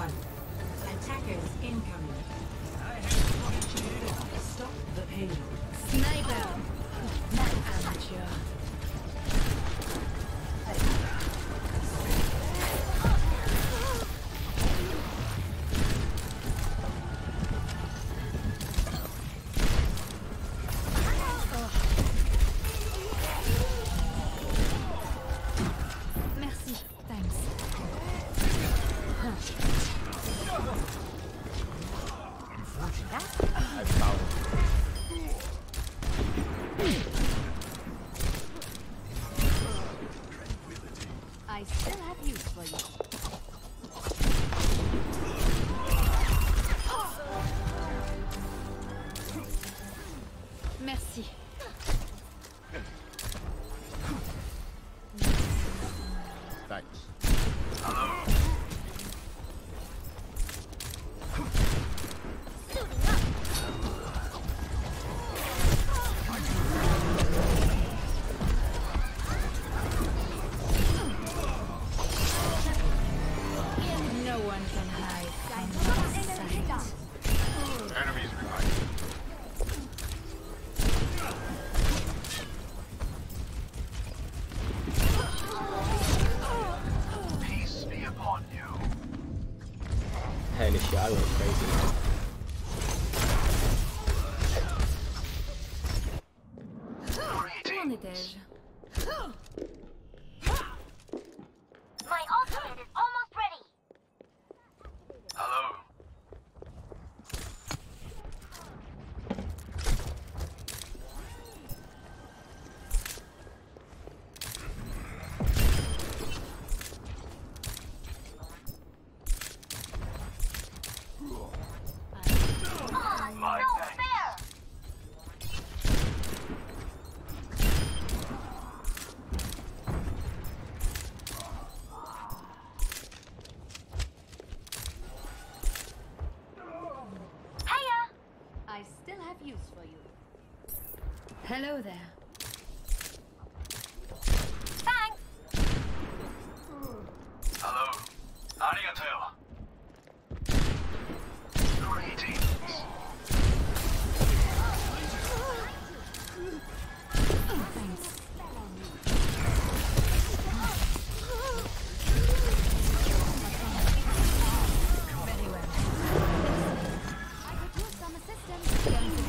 one. Attackers incoming. Stop the payload. Sniper! Not amateur. Merci. Thanks. I found it. I still have use for you. Merci. Thanks. No one can hide from my sight. Enemies revived. Peace be upon you. Holy shit, I went crazy. Où en étais-je? My ultimate is almost ready. Hello. My No thanks. fair. Hiya. I still have use for you. Hello there. Thanks. Hello. Arigato. Greetings. Thanks. Very well. I could use some assistance.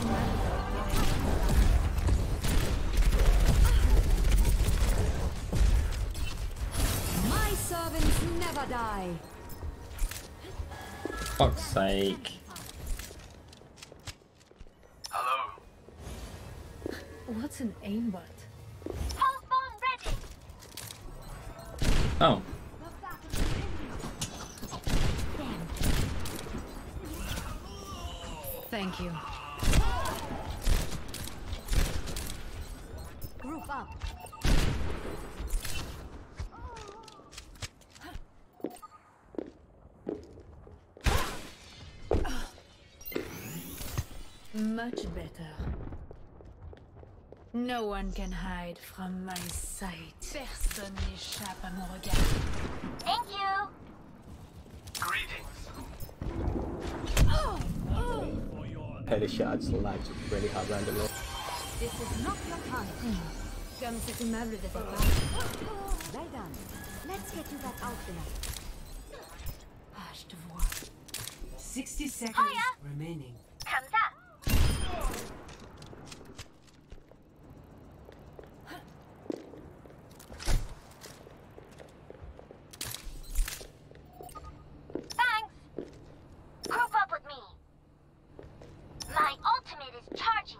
My servants never die. Fuck's sake. Hello. What's an aimbot? Pulse bomb ready. Oh. Thank you. Group up. Much better. No one can hide from my sight. Personne n'échappe à mon regard. Thank you. Greetings. Holy shit, I just lagged really hard randomly. This is not your time. Comme cet immeuble de départ. Well done. Let's get you that outfit. Ah, je te vois. 60 seconds Hiya. remaining. 감사. Thanks. Group up with me. My ultimate is charging.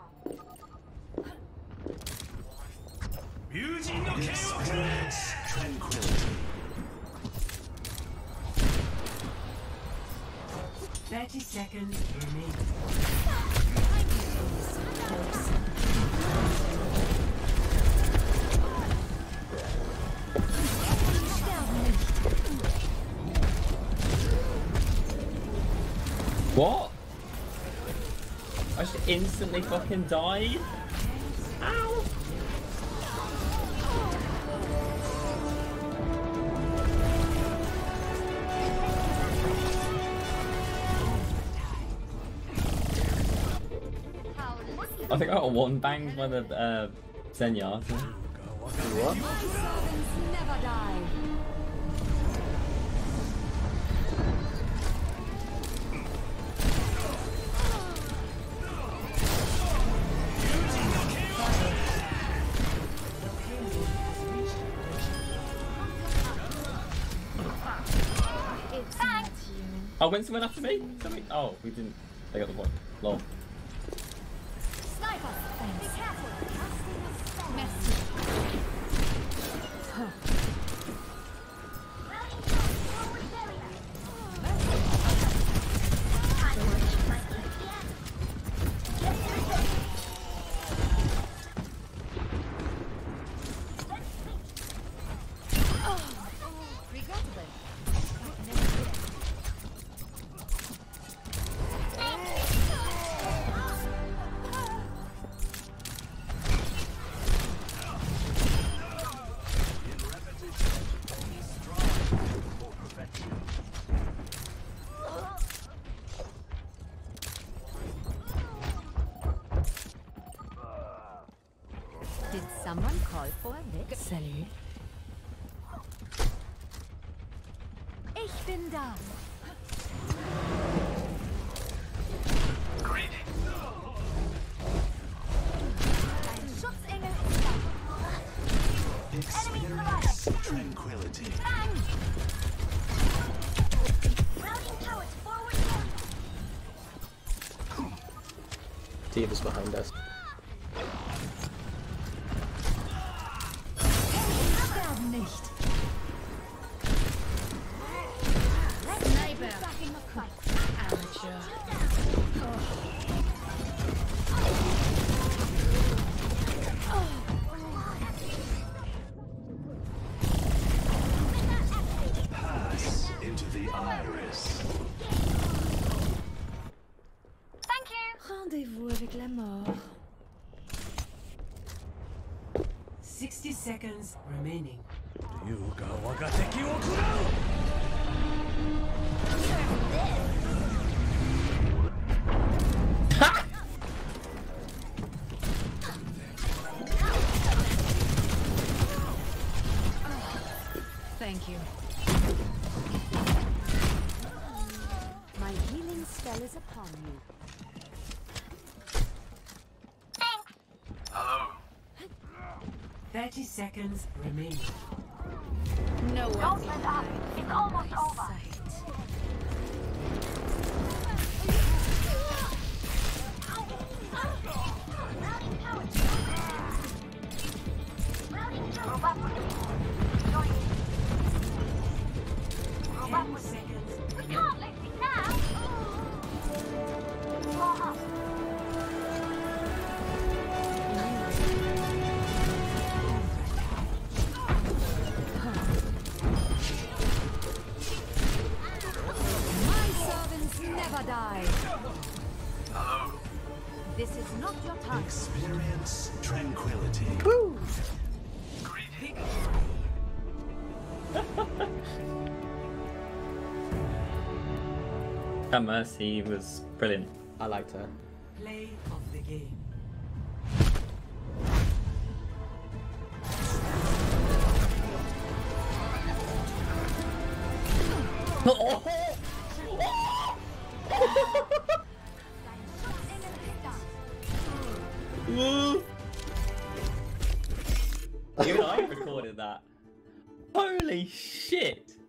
30 seconds remaining. What? I just instantly fucking died? Ow! I think I got one banged by the Zenyatta. What? My servants never die. It's not you. Oh, went someone after me? Something? Oh, we didn't. They got the point. Lol. Sniper! Be careful! Casting a spell. Merci. Regrettable. Did someone call for a lick? Salut. Ich bin da. Greetings. Ein Schutzengel ist da. Experience tranquility. Bang! Routing towards forward area. Tifa's behind us. Sterben nicht. Sniper. Back in the fight. Amateur. Pass into the iris. Thank you. Rendez-vous avec la mort. 60 seconds remaining. Thank you. My healing spell is upon you. Thanks. Hello. 30 seconds remaining. No one Don't let up. It's almost over. Routing towards routing to move upward. Join. Move 10 upward. seconds. We can't leave it now. Warm up. My servants never die. Hello. This is not your time. Experience tranquility. Greetings. That Mercy was brilliant. I liked her. Play of the game. Even I recorded that. Holy shit!